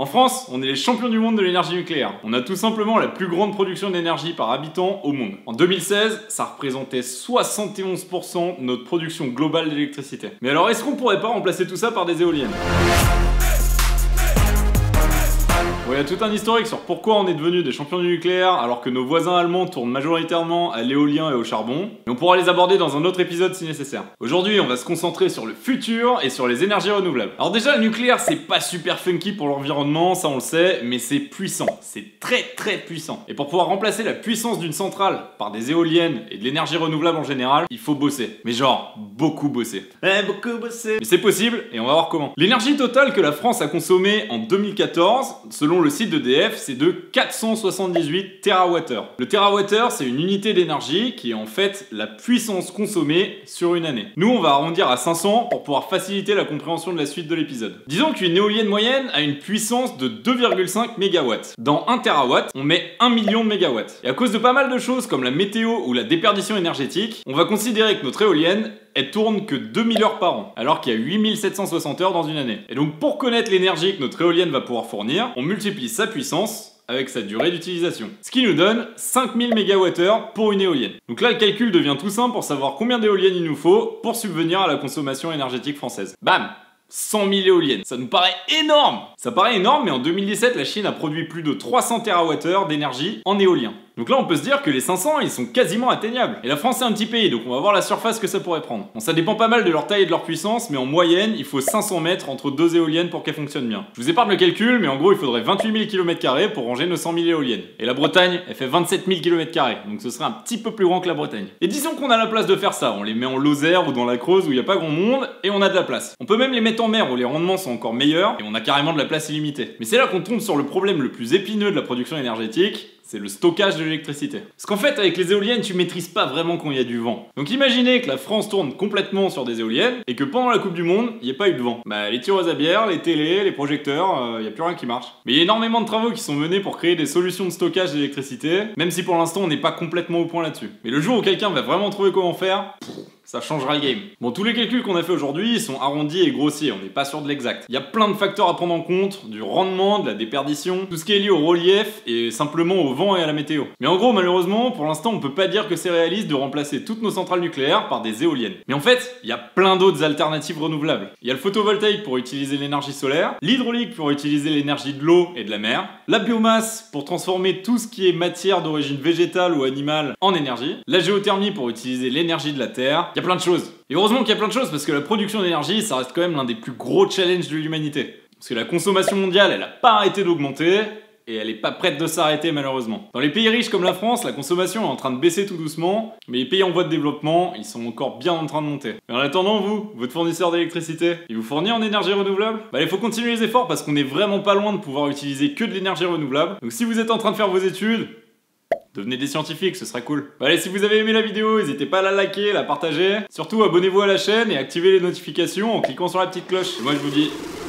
En France, on est les champions du monde de l'énergie nucléaire. On a tout simplement la plus grande production d'énergie par habitant au monde. En 2016, ça représentait 71% de notre production globale d'électricité. Mais alors, est-ce qu'on pourrait pas remplacer tout ça par des éoliennes ? Bon, il y a tout un historique sur pourquoi on est devenu des champions du nucléaire alors que nos voisins allemands tournent majoritairement à l'éolien et au charbon. Mais on pourra les aborder dans un autre épisode si nécessaire. Aujourd'hui, on va se concentrer sur le futur et sur les énergies renouvelables. Alors déjà, le nucléaire, c'est pas super funky pour l'environnement, ça on le sait, mais c'est puissant. C'est très puissant. Et pour pouvoir remplacer la puissance d'une centrale par des éoliennes et de l'énergie renouvelable en général, il faut bosser. Mais genre, beaucoup bosser. Beaucoup bosser. Mais c'est possible et on va voir comment. L'énergie totale que la France a consommée en 2014, selon le site d'EDF, c'est de 478 TWh. Le TWh, c'est une unité d'énergie qui est en fait la puissance consommée sur une année. Nous, on va arrondir à 500 pour pouvoir faciliter la compréhension de la suite de l'épisode. Disons qu'une éolienne moyenne a une puissance de 2,5 MW. Dans 1 TW, on met 1 million de mégawatts. Et à cause de pas mal de choses comme la météo ou la déperdition énergétique, on va considérer que notre éolienne, elle tourne que 2000 heures par an, alors qu'il y a 8760 heures dans une année. Et donc pour connaître l'énergie que notre éolienne va pouvoir fournir, on multiplie sa puissance avec sa durée d'utilisation. Ce qui nous donne 5000 MWh pour une éolienne. Donc là le calcul devient tout simple pour savoir combien d'éoliennes il nous faut pour subvenir à la consommation énergétique française. Bam! 100 000 éoliennes. Ça nous paraît énorme! Ça paraît énorme, mais en 2017, la Chine a produit plus de 300 TWh d'énergie en éolien. Donc là, on peut se dire que les 500, ils sont quasiment atteignables. Et la France, c'est un petit pays, donc on va voir la surface que ça pourrait prendre. Bon, ça dépend pas mal de leur taille et de leur puissance, mais en moyenne, il faut 500 mètres entre deux éoliennes pour qu'elles fonctionnent bien. Je vous épargne le calcul, mais en gros, il faudrait 28 000 km² pour ranger nos 100 000 éoliennes. Et la Bretagne, elle fait 27 000 km², donc ce serait un petit peu plus grand que la Bretagne. Et disons qu'on a la place de faire ça, on les met en Lozère ou dans la Creuse où il n'y a pas grand monde, et on a de la place. On peut même les mettre en mer où les rendements sont encore meilleurs, et on a carrément de la place illimitée. Mais c'est là qu'on tombe sur le problème le plus épineux de la production énergétique, c'est le stockage de l'électricité. Parce qu'en fait, avec les éoliennes, tu maîtrises pas vraiment quand il y a du vent. Donc imaginez que la France tourne complètement sur des éoliennes et que pendant la Coupe du Monde, il n'y a pas eu de vent. Bah les tireuses à bière, les télés, les projecteurs, il n'y a plus rien qui marche. Mais il y a énormément de travaux qui sont menés pour créer des solutions de stockage d'électricité, même si pour l'instant on n'est pas complètement au point là-dessus. Mais le jour où quelqu'un va vraiment trouver comment faire, ça changera le game. Bon, tous les calculs qu'on a fait aujourd'hui, ils sont arrondis et grossiers, on n'est pas sûr de l'exact. Il y a plein de facteurs à prendre en compte, du rendement, de la déperdition, tout ce qui est lié au relief et simplement au vent et à la météo. Mais en gros, malheureusement, pour l'instant, on peut pas dire que c'est réaliste de remplacer toutes nos centrales nucléaires par des éoliennes. Mais en fait, il y a plein d'autres alternatives renouvelables. Il y a le photovoltaïque pour utiliser l'énergie solaire, l'hydraulique pour utiliser l'énergie de l'eau et de la mer, la biomasse pour transformer tout ce qui est matière d'origine végétale ou animale en énergie, la géothermie pour utiliser l'énergie de la terre. Il y a plein de choses. Et heureusement qu'il y a plein de choses parce que la production d'énergie, ça reste quand même l'un des plus gros challenges de l'humanité. Parce que la consommation mondiale, elle a pas arrêté d'augmenter et elle est pas prête de s'arrêter malheureusement. Dans les pays riches comme la France, la consommation est en train de baisser tout doucement, mais les pays en voie de développement, ils sont encore bien en train de monter. Et en attendant, vous, votre fournisseur d'électricité, il vous fournit en énergie renouvelable ? Bah il faut continuer les efforts parce qu'on est vraiment pas loin de pouvoir utiliser que de l'énergie renouvelable. Donc si vous êtes en train de faire vos études, devenez des scientifiques, ce serait cool. Allez, si vous avez aimé la vidéo, n'hésitez pas à la liker, la partager. Surtout, abonnez-vous à la chaîne et activez les notifications en cliquant sur la petite cloche. Et moi, je vous dis